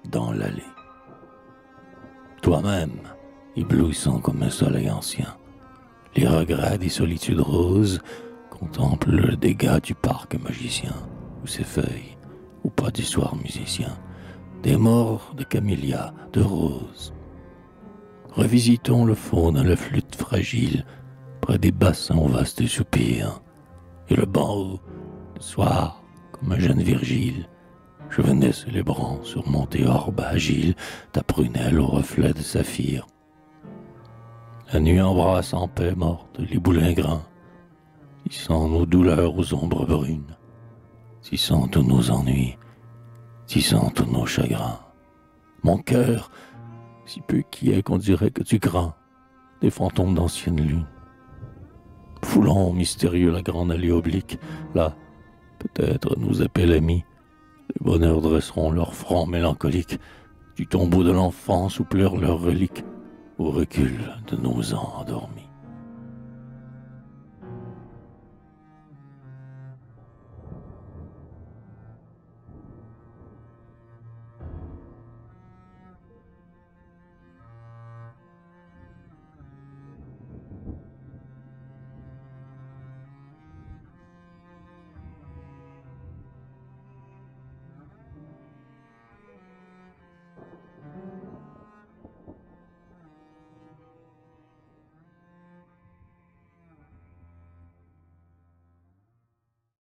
dans l'allée. Toi-même, éblouissant comme un soleil ancien, les regrets des solitudes roses contemplent le dégât du parc magicien, où ses feuilles, ou pas d'histoire musicien, des morts de camélias, de roses. Revisitons le faune à la flûte fragile, près des bassins aux vastes soupirs, et le banc haut, le soir, comme un jeune Virgile, je venais célébrant sur mon théorbe agile ta prunelle au reflet de saphir. La nuit embrasse en paix morte les boulingrins, tissant nos douleurs aux ombres brunes, tissant tous nos ennuis, tissant tous nos chagrins. Mon cœur, si peu qui est qu'on dirait que tu crains des fantômes d'anciennes lunes. Foulons mystérieux la grande allée oblique, là, peut-être nous appelle amis, les bonheurs dresseront leurs fronts mélancoliques du tombeau de l'enfance où pleurent leurs reliques au recul de nos ans endormis.